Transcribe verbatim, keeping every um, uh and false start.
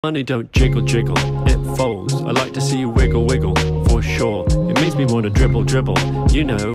Money don't jiggle jiggle, it folds. I like to see you wiggle wiggle, for sure. It makes me wanna dribble dribble, you know.